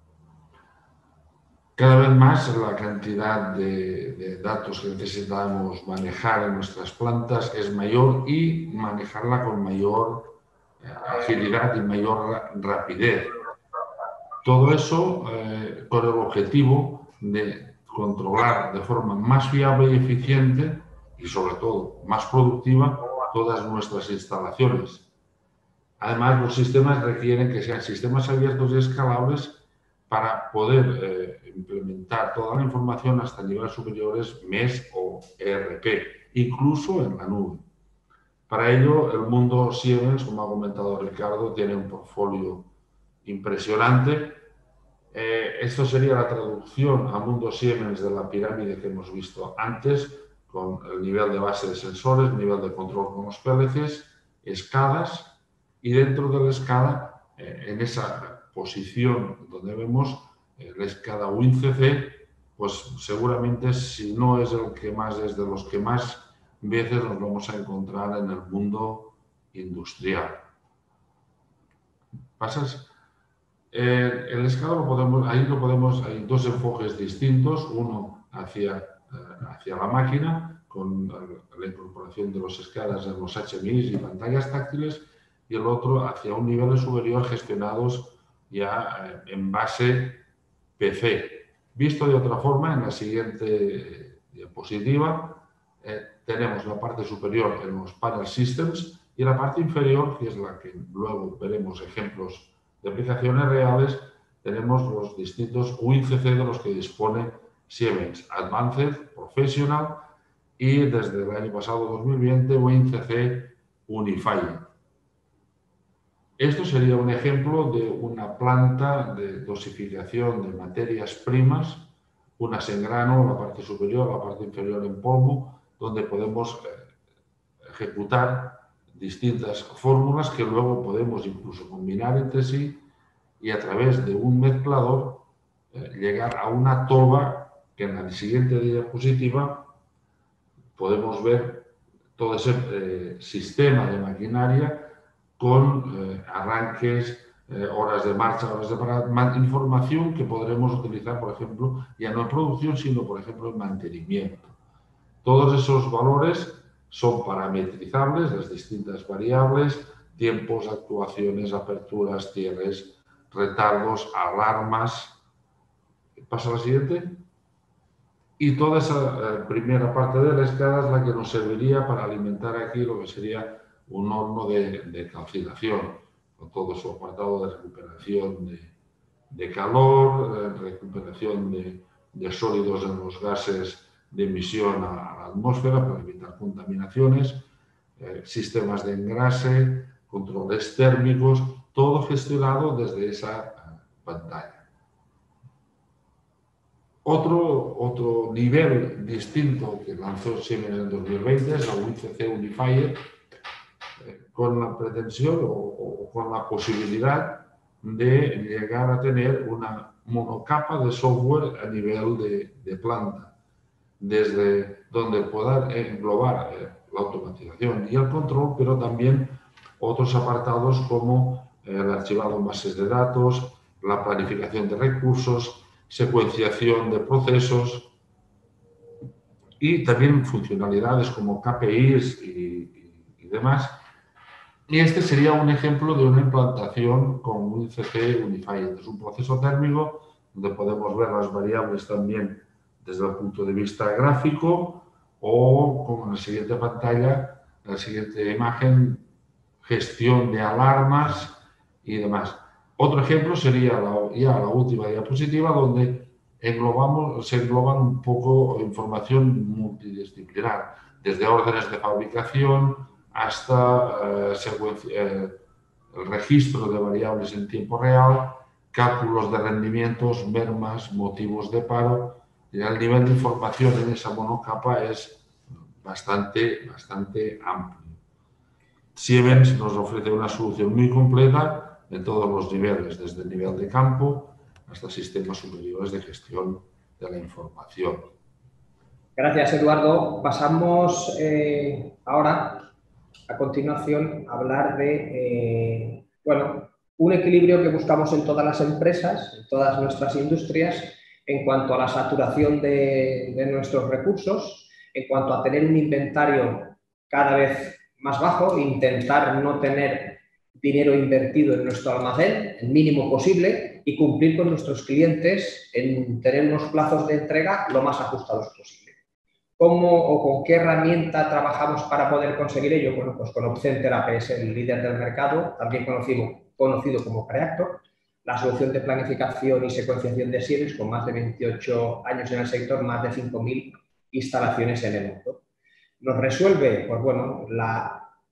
S5: Cada vez más la cantidad de, de datos que necesitamos manejar en nuestras plantas es mayor y manejarla con mayor eh, agilidad y mayor rapidez. Todo eso eh, con el objetivo de controlar de forma más fiable y eficiente y sobre todo más productiva todas nuestras instalaciones. Además, los sistemas requieren que sean sistemas abiertos y escalables para poder eh, implementar toda la información hasta niveles superiores M E S o E R P, incluso en la nube. Para ello, el mundo Siemens, como ha comentado Ricardo, tiene un portfolio impresionante Eh, esto sería la traducción a mundo Siemens de la pirámide que hemos visto antes, con el nivel de base de sensores, nivel de control con los P L Cs, escalas, y dentro de la escala, eh, en esa posición donde vemos eh, la escala WinCC, pues seguramente si no es el que más, es de los que más veces nos vamos a encontrar en el mundo industrial. ¿Pasas? Eh, el escala lo podemos, ahí lo podemos, hay dos enfoques distintos, uno hacia, eh, hacia la máquina, con la, la incorporación de los escalas en los H M Is y pantallas táctiles, y el otro hacia un nivel superior gestionados ya eh, en base P C. Visto de otra forma, en la siguiente diapositiva, eh, tenemos la parte superior en los panel systems y la parte inferior, que es la que luego veremos ejemplos de aplicaciones reales, tenemos los distintos WinCC de los que dispone Siemens, Advanced, Professional y desde el año pasado, dos mil veinte, WinCC Unified. Esto sería un ejemplo de una planta de dosificación de materias primas, unas en grano, la parte superior, la parte inferior en polvo, donde podemos ejecutar distintas fórmulas que luego podemos incluso combinar entre sí y a través de un mezclador eh, llegar a una tolva que en la siguiente diapositiva podemos ver todo ese eh, sistema de maquinaria con eh, arranques, eh, horas de marcha, horas de parada, información que podremos utilizar, por ejemplo, ya no en producción, sino, por ejemplo, en mantenimiento. Todos esos valores son parametrizables, las distintas variables, tiempos, actuaciones, aperturas, cierres, retardos, alarmas. ¿Pasa a la siguiente? Y toda esa eh, primera parte de la escala es la que nos serviría para alimentar aquí lo que sería un horno de, de calcinación, con todo su apartado de recuperación de, de calor, eh, recuperación de, de sólidos en los gases de emisión a, a la atmósfera para evitar contaminaciones, eh, sistemas de engrase, controles térmicos, todo gestionado desde esa eh, pantalla. Otro, otro nivel distinto que lanzó Siemens en dos mil veinte es la WinCC Unified, eh, con la pretensión o, o con la posibilidad de llegar a tener una monocapa de software a nivel de, de planta, desde donde poder englobar eh, la automatización y el control, pero también otros apartados como el archivado en bases de datos, la planificación de recursos, secuenciación de procesos y también funcionalidades como K P Is y, y, y demás. Y este sería un ejemplo de una implantación con WinCC Unified. Es un proceso térmico donde podemos ver las variables también desde el punto de vista gráfico o, como en la siguiente pantalla, en la siguiente imagen, gestión de alarmas y demás. Otro ejemplo sería la, ya la última diapositiva, donde englobamos, se engloban un poco información multidisciplinar, desde órdenes de fabricación hasta eh, eh, el registro de variables en tiempo real, cálculos de rendimientos, mermas, motivos de paro. Y el nivel de información en esa monocapa es bastante, bastante amplio. Siemens nos ofrece una solución muy completa en todos los niveles, desde el nivel de campo hasta sistemas superiores de gestión de la información.
S4: Gracias, Eduardo. Pasamos eh, ahora, a continuación, a hablar de eh, bueno, un equilibrio que buscamos en todas las empresas, en todas nuestras industrias, en cuanto a la saturación de, de nuestros recursos, en cuanto a tener un inventario cada vez más bajo, intentar no tener dinero invertido en nuestro almacén, el mínimo posible, y cumplir con nuestros clientes en tener unos plazos de entrega lo más ajustados posible. ¿Cómo o con qué herramienta trabajamos para poder conseguir ello? Bueno, pues con OpCenter, que es el líder del mercado, también conocido, conocido como Preactor, la solución de planificación y secuenciación de Siemens, con más de veintiocho años en el sector, más de cinco mil instalaciones en el mundo. Nos resuelve, pues bueno, la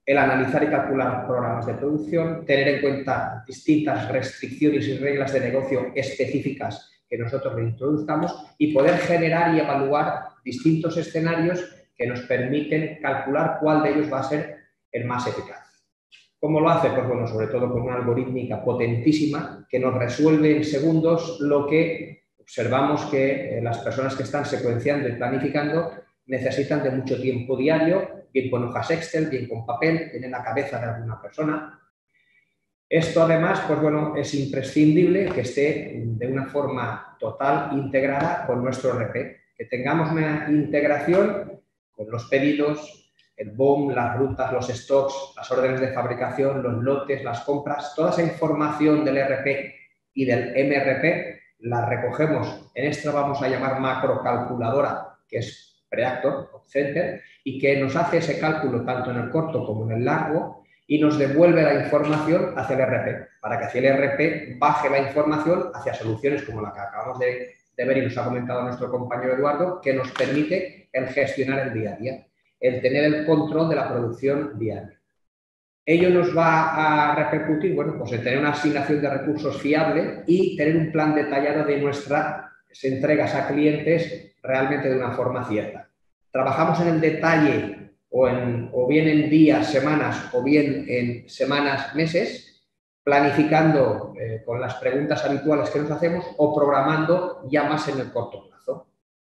S4: el analizar y calcular programas de producción, tener en cuenta distintas restricciones y reglas de negocio específicas que nosotros le introduzcamos y poder generar y evaluar distintos escenarios que nos permiten calcular cuál de ellos va a ser el más eficaz. ¿Cómo lo hace? Pues bueno, sobre todo con una algorítmica potentísima que nos resuelve en segundos lo que observamos que las personas que están secuenciando y planificando necesitan de mucho tiempo diario, bien con hojas Excel, bien con papel, bien en la cabeza de alguna persona. Esto además, pues bueno, es imprescindible que esté de una forma total integrada con nuestro E R P, que tengamos una integración con los pedidos, el B O M, las rutas, los stocks, las órdenes de fabricación, los lotes, las compras, toda esa información del E R P y del M R P la recogemos en esta, vamos a llamar macrocalculadora, que es Preactor o Center, y que nos hace ese cálculo tanto en el corto como en el largo y nos devuelve la información hacia el E R P, para que hacia el E R P baje la información hacia soluciones como la que acabamos de, de ver y nos ha comentado nuestro compañero Eduardo, que nos permite el gestionar el día a día, el tener el control de la producción diaria. Ello nos va a repercutir, bueno, pues en tener una asignación de recursos fiable y tener un plan detallado de nuestras entregas a clientes realmente de una forma cierta. Trabajamos en el detalle o, en, o bien en días, semanas o bien en semanas, meses, planificando eh, con las preguntas habituales que nos hacemos o programando ya más en el corto plazo.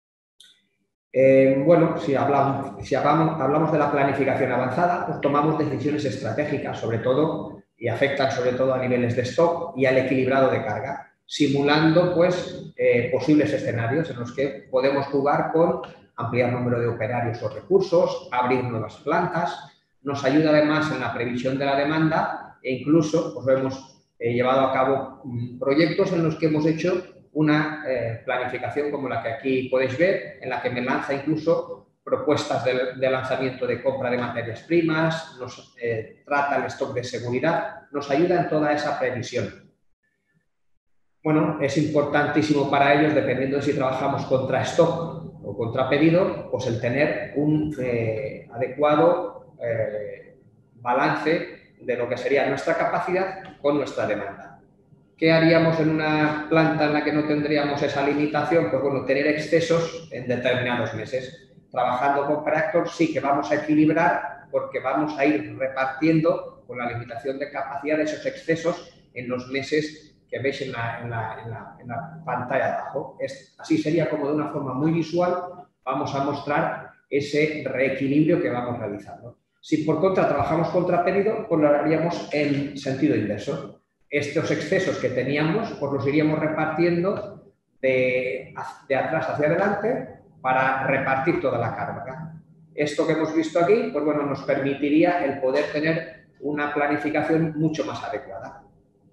S4: Eh, bueno, si, hablamos, si hablamos, hablamos de la planificación avanzada, pues tomamos decisiones estratégicas, sobre todo, y afectan sobre todo a niveles de stock y al equilibrado de carga, simulando pues eh, posibles escenarios en los que podemos jugar con ampliar número de operarios o recursos, abrir nuevas plantas. Nos ayuda además en la previsión de la demanda e incluso pues, hemos eh, llevado a cabo mm, proyectos en los que hemos hecho una eh, planificación como la que aquí podéis ver, en la que me lanza incluso propuestas de, de lanzamiento de compra de materias primas, nos eh, trata el stock de seguridad, nos ayuda en toda esa previsión. Bueno, es importantísimo para ellos, dependiendo de si trabajamos contra stock o contra pedido, pues el tener un eh, adecuado eh, balance de lo que sería nuestra capacidad con nuestra demanda. ¿Qué haríamos en una planta en la que no tendríamos esa limitación? Pues bueno, tener excesos en determinados meses. Trabajando con Preactor sí que vamos a equilibrar porque vamos a ir repartiendo con la limitación de capacidad de esos excesos en los meses que veis en la, en la, en la, en la pantalla de abajo. Es, así sería como de una forma muy visual vamos a mostrar ese reequilibrio que vamos realizando. Si por contra trabajamos contra pedido, pues lo haríamos en sentido inverso. Estos excesos que teníamos, pues los iríamos repartiendo de, de atrás hacia adelante para repartir toda la carga. Esto que hemos visto aquí, pues bueno, nos permitiría el poder tener una planificación mucho más adecuada.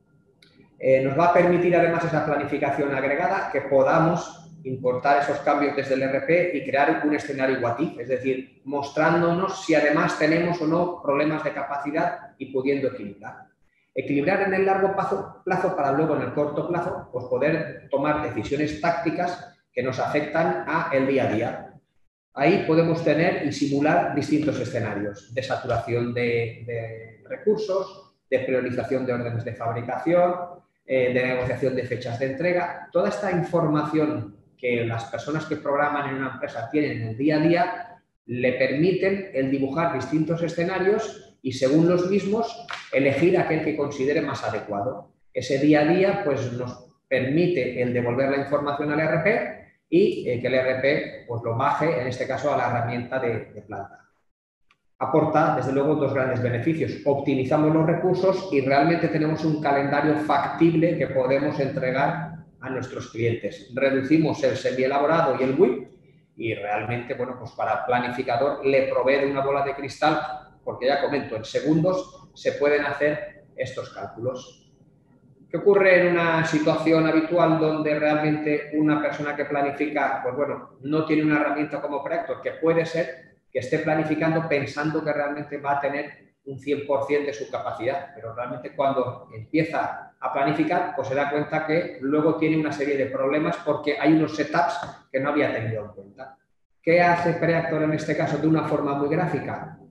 S4: Eh, nos va a permitir además esa planificación agregada que podamos importar esos cambios desde el E R P y crear un escenario what if, es decir, mostrándonos si además tenemos o no problemas de capacidad y pudiendo equilibrar. Equilibrar en el largo plazo, plazo para luego en el corto plazo pues poder tomar decisiones tácticas que nos afectan a el día a día. Ahí podemos tener y simular distintos escenarios de saturación de, de recursos, de priorización de órdenes de fabricación, eh, de negociación de fechas de entrega. Toda esta información que las personas que programan en una empresa tienen en el día a día le permiten el dibujar distintos escenarios y según los mismos elegir aquel que considere más adecuado. Ese día a día pues, nos permite el devolver la información al E R P y eh, que el E R P pues, lo baje, en este caso, a la herramienta de, de planta. Aporta, desde luego, dos grandes beneficios. Optimizamos los recursos y realmente tenemos un calendario factible que podemos entregar a nuestros clientes. Reducimos el semielaborado y el W I P y realmente, bueno, pues para el planificador le provee de una bola de cristal porque ya comento, en segundos se pueden hacer estos cálculos. ¿Qué ocurre en una situación habitual donde realmente una persona que planifica, pues bueno, no tiene una herramienta como Preactor, que puede ser que esté planificando pensando que realmente va a tener un cien por cien de su capacidad, pero realmente cuando empieza a planificar, pues se da cuenta que luego tiene una serie de problemas porque hay unos setups que no había tenido en cuenta. ¿Qué hace Preactor en este caso de una forma muy gráfica?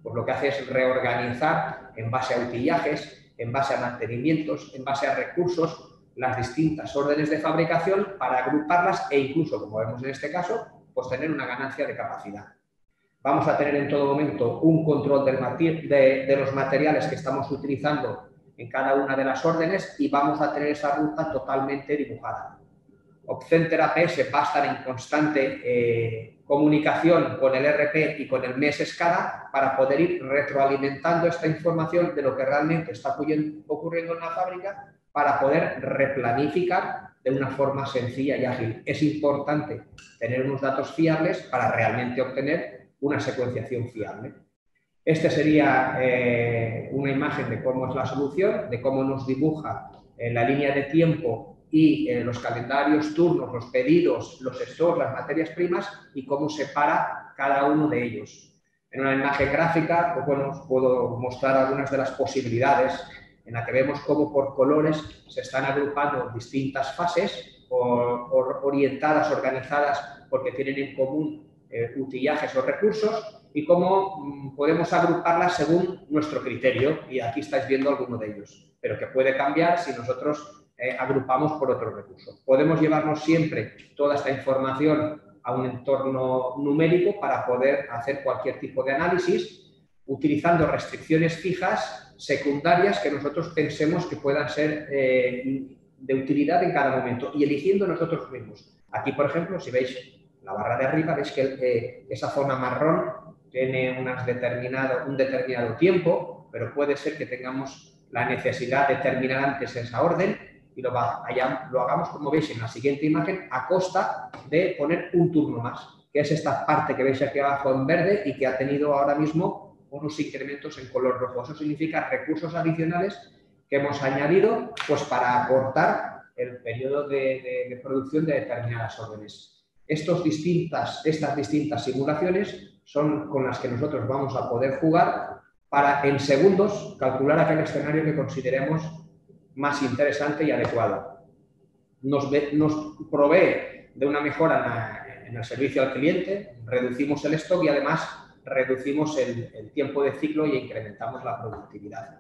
S4: pues lo que hace es reorganizar en base a utillajes, en base a mantenimientos, en base a recursos, las distintas órdenes de fabricación para agruparlas e incluso, como vemos en este caso, pues tener una ganancia de capacidad. Vamos a tener en todo momento un control del de, de los materiales que estamos utilizando en cada una de las órdenes y vamos a tener esa ruta totalmente dibujada. Opcenter A P S va a estar en constante eh, comunicación con el R P y con el M E S SCADA para poder ir retroalimentando esta información de lo que realmente está ocurriendo en la fábrica para poder replanificar de una forma sencilla y ágil. Es importante tener unos datos fiables para realmente obtener una secuenciación fiable. Esta sería eh, una imagen de cómo es la solución, de cómo nos dibuja eh, la línea de tiempo y eh, los calendarios, turnos, los pedidos, los stocks, las materias primas y cómo separa cada uno de ellos. En una imagen gráfica, pues, bueno, os puedo mostrar algunas de las posibilidades en la que vemos cómo por colores se están agrupando distintas fases o, o orientadas, organizadas porque tienen en común eh, utillajes o recursos y cómo mmm, podemos agruparlas según nuestro criterio, y aquí estáis viendo alguno de ellos, pero que puede cambiar si nosotros eh, agrupamos por otro recurso. Podemos llevarnos siempre toda esta información a un entorno numérico para poder hacer cualquier tipo de análisis, utilizando restricciones fijas, secundarias, que nosotros pensemos que puedan ser eh, de utilidad en cada momento y eligiendo nosotros mismos. Aquí, por ejemplo, si veis la barra de arriba, veis que eh, esa zona marrón tiene unas determinado, un determinado tiempo, pero puede ser que tengamos la necesidad de terminar antes esa orden y lo, va, allá, lo hagamos, como veis en la siguiente imagen, a costa de poner un turno más, que es esta parte que veis aquí abajo en verde y que ha tenido ahora mismo unos incrementos en color rojo. Eso significa recursos adicionales que hemos añadido pues, para acortar el periodo de, de, de producción de determinadas órdenes. Estos distintas, estas distintas simulaciones son con las que nosotros vamos a poder jugar para en segundos calcular aquel escenario que consideremos más interesante y adecuado. Nos, ve, nos provee de una mejora en, la, en el servicio al cliente, reducimos el stock y además reducimos el, el tiempo de ciclo y incrementamos la productividad.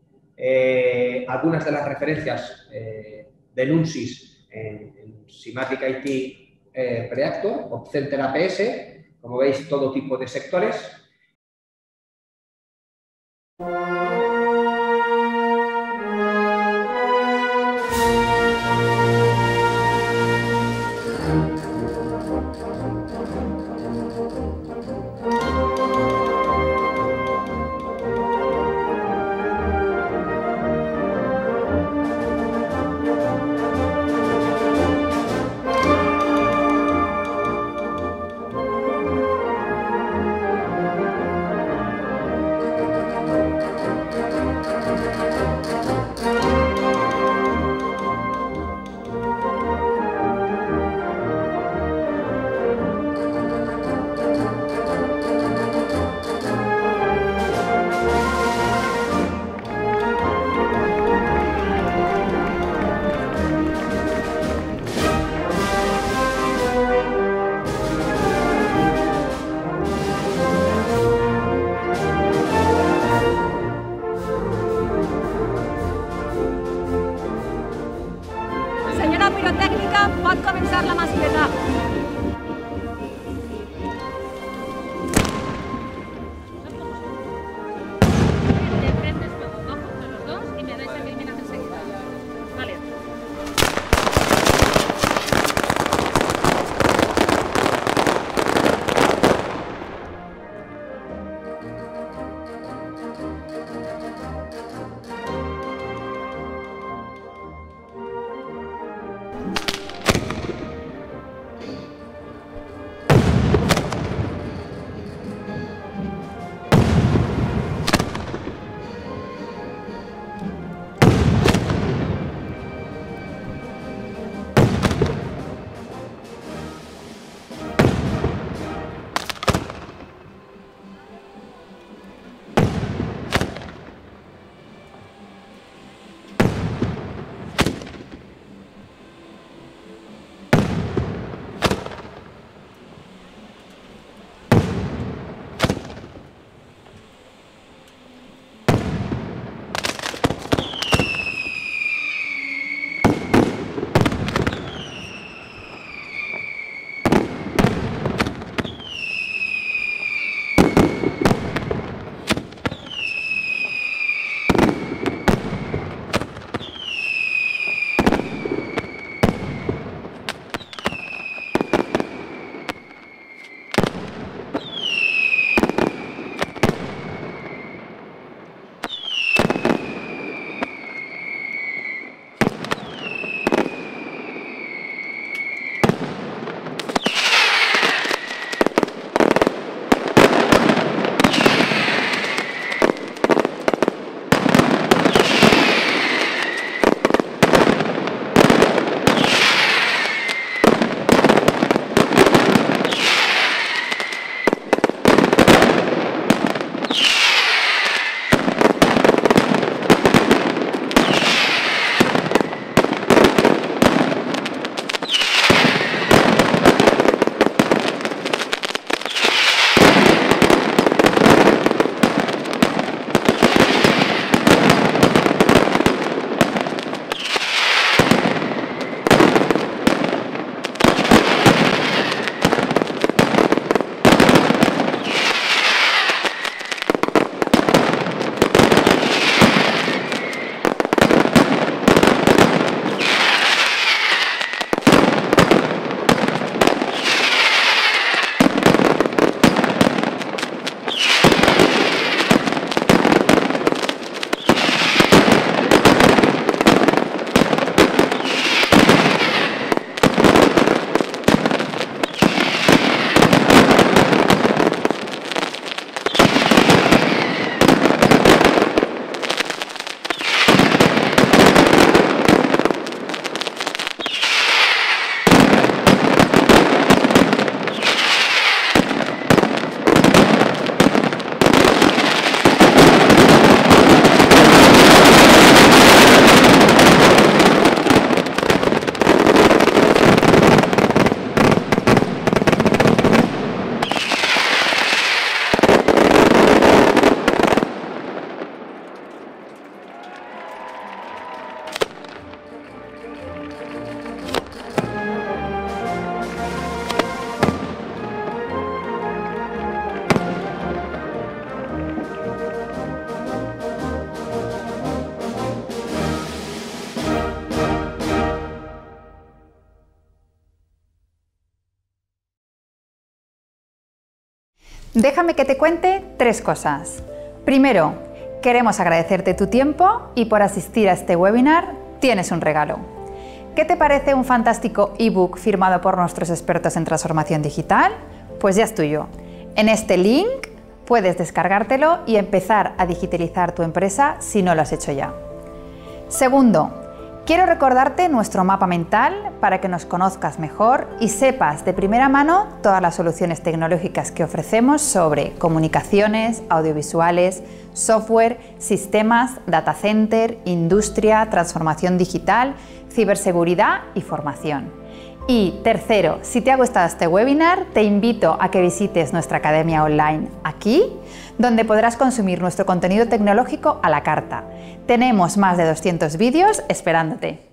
S4: Eh, algunas de las referencias eh, de NUNSYS en, en Simatic I T eh, Preactor, Opcenter A P S, como veis, todo tipo de sectores.
S6: pot començar la mascleta. De frente fuego, ojo con los dos y me dais el eliminación enseguida. Vale.
S7: Déjame que te cuente tres cosas. Primero, queremos agradecerte tu tiempo y por asistir a este webinar tienes un regalo. ¿Qué te parece un fantástico ebook firmado por nuestros expertos en transformación digital? Pues ya es tuyo. En este link puedes descargártelo y empezar a digitalizar tu empresa si no lo has hecho ya. Segundo, quiero recordarte nuestro mapa mental para que nos conozcas mejor y sepas de primera mano todas las soluciones tecnológicas que ofrecemos sobre comunicaciones, audiovisuales, software, sistemas, data center, industria, transformación digital, ciberseguridad y formación. Y tercero, si te ha gustado este webinar, te invito a que visites nuestra academia online aquí, donde podrás consumir nuestro contenido tecnológico a la carta. Tenemos más de doscientos vídeos esperándote.